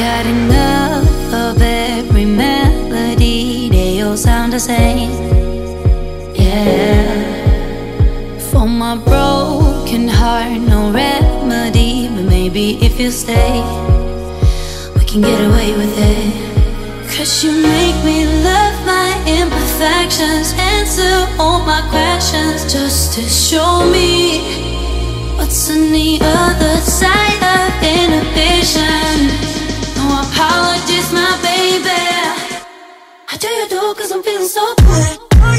got enough of every melody, they all sound the same. Yeah. For my broken heart, no remedy, but maybe if you stay, we can get away with it. 'Cause you make me love my imperfections, answer all my questions, just to show me what's on the other side of inhibition. No apologies, my baby. How do you do? 'Cause I'm feeling so good.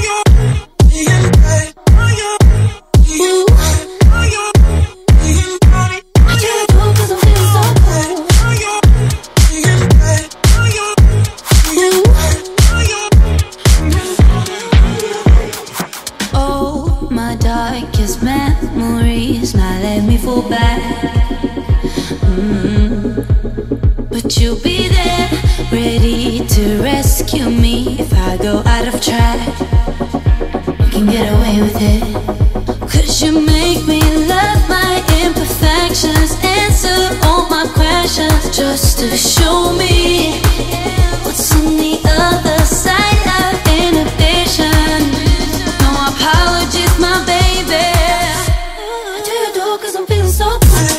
Darkest memories now let me fall back. But you'll be there, ready to rescue me if I go out of track. We can get away with it. 'Cause you make me love my imperfections, answer all my questions, just to show me what's on the other side of inhibition. No apologies, my baby. How do you do? 'Cause I'm feeling so good.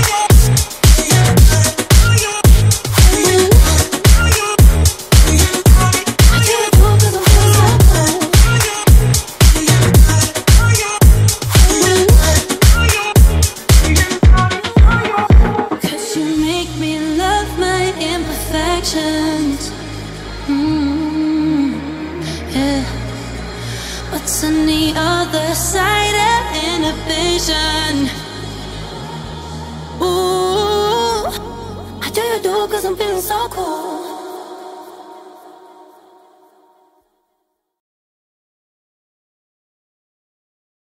Yeah. What's on the other side of inhibition? Ooh, how do you do? 'Cause I'm feeling so cool.